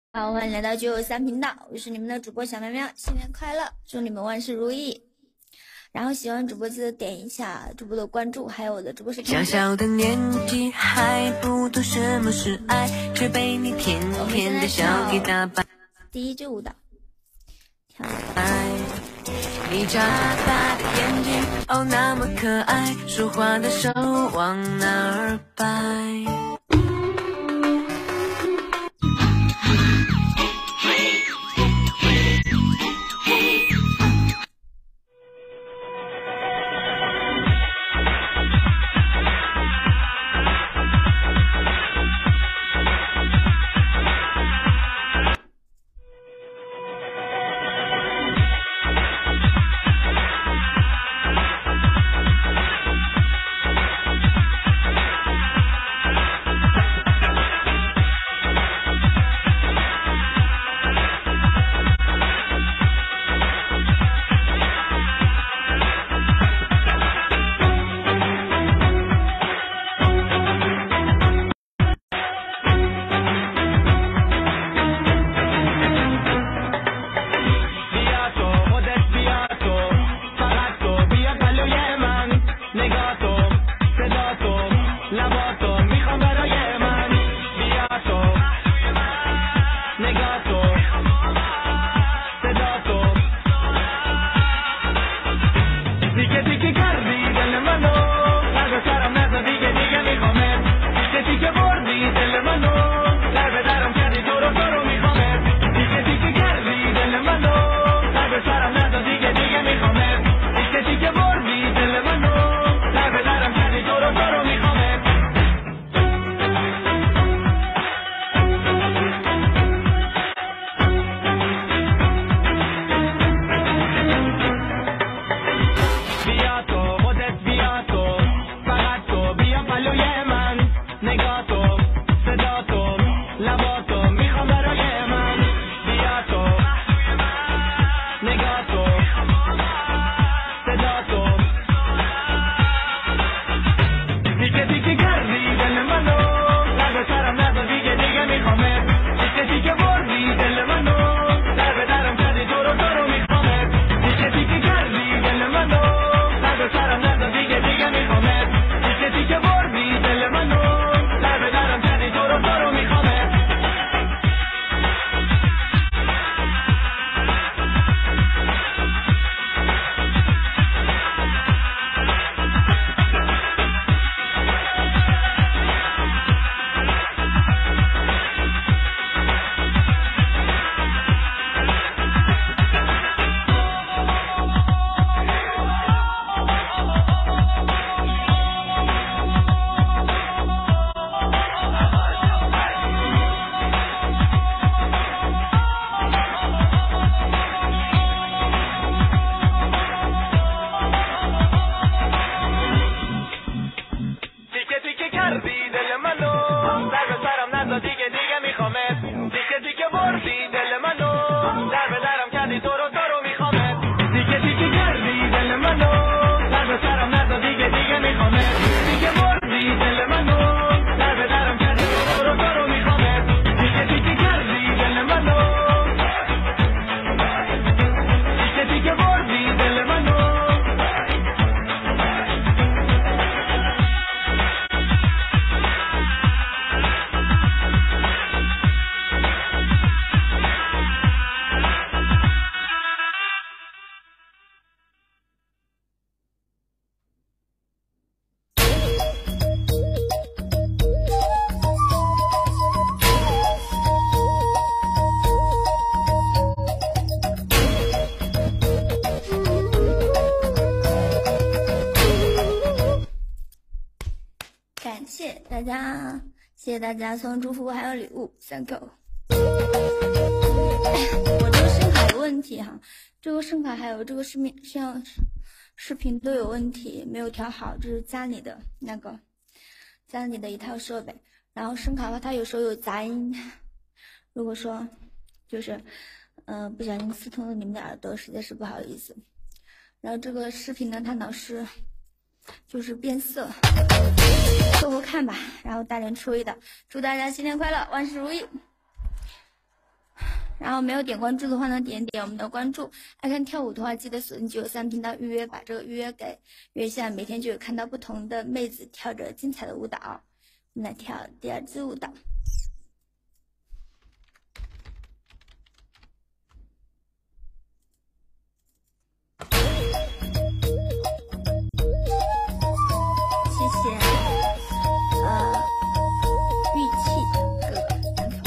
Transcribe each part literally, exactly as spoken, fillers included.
好，欢迎来到九九三频道，我是你们的主播小喵喵，新年快乐，祝你们万事如意。然后喜欢主播记得点一下主播的关注，还有我的直播视频。 小小的年纪还不懂什么是爱，却被你甜甜的笑给打败。 第一支舞蹈，跳你眨巴的眼睛，哦那么可爱，说话的手往哪儿摆？ 大家，谢谢大家送祝福还有礼物 ，thank you。我这个声卡有问题哈，这个声卡还有这个视频像视频都有问题，没有调好，这是家里的那个家里的一套设备。然后声卡的话，它有时候有杂音，如果说就是嗯、呃、不小心刺痛了你们的耳朵，实在是不好意思。然后这个视频呢，它老是就是变色，凑合看吧，然后大年初一的，祝大家新年快乐，万事如意。 然后没有点关注的话呢，点点我们的关注。爱看跳舞的话，记得锁定九九三频道预约，把这个预约给约一下，每天就有看到不同的妹子跳着精彩的舞蹈。我们来跳第二支舞蹈。谢谢，呃，玉器哥哥。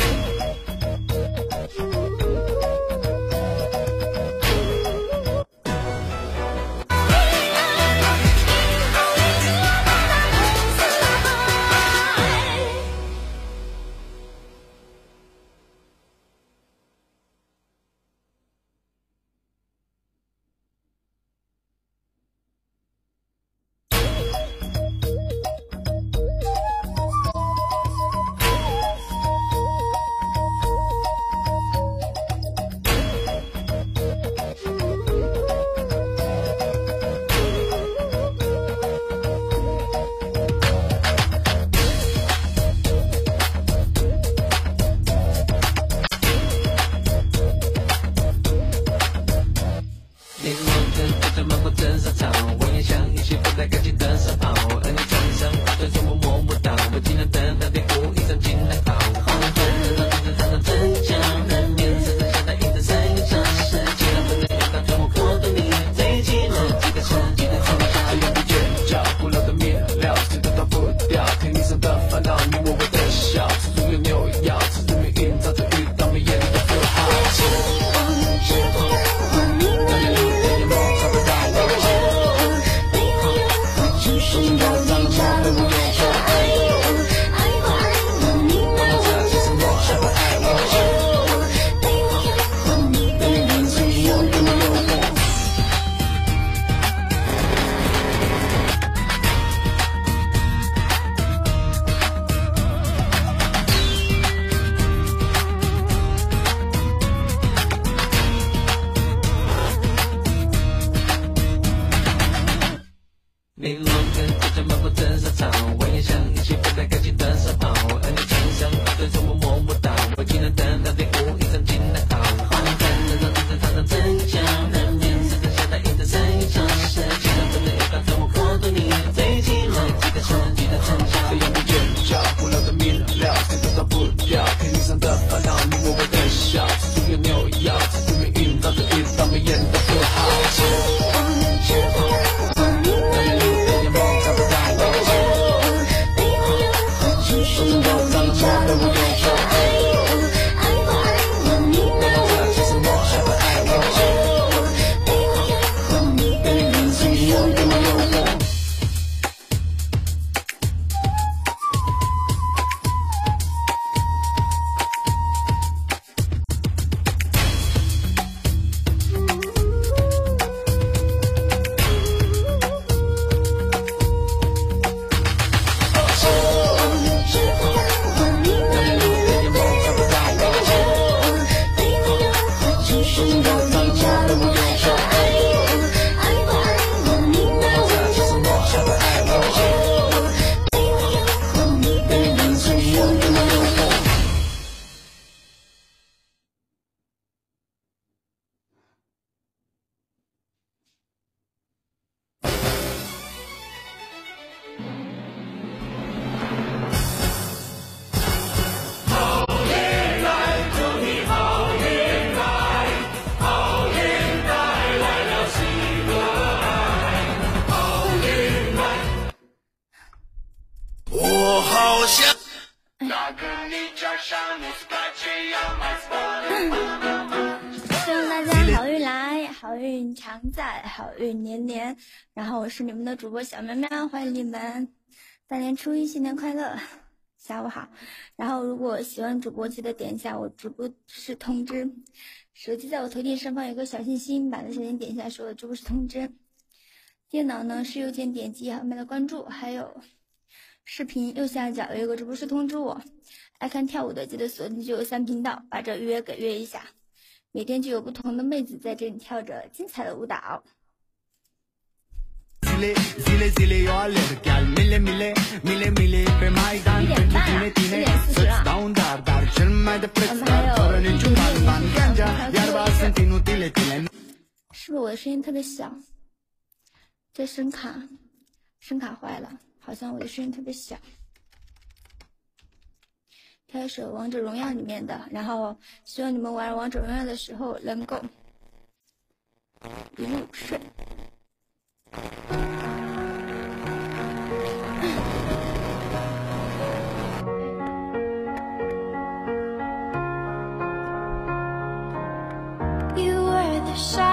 好运连连，然后我是你们的主播小喵喵，欢迎你们！大年初一新年快乐，下午好。然后如果喜欢主播，记得点一下我直播室通知，手机在我头顶上方有个小心心，把那小心点一下，是我的直播室通知。电脑呢是右键点击后面的关注，还有视频右下角有一个直播室通知我。爱看跳舞的记得锁定九九三频道，把这预约给约一下，每天就有不同的妹子在这里跳着精彩的舞蹈。 Zile, zile, zile, io allergial, mille, mille, mille, mille, pe Maidan, pentru tine, tine, să-ți dau un dar, dar cel mai de preț, dar fără niciun ban, ban, 是不是我的声音特别小？这声卡，声卡坏了，好像我的声音特别小。开始王者荣耀里面的，然后希望你们玩王者荣耀的时候能够一路顺。 You were the shine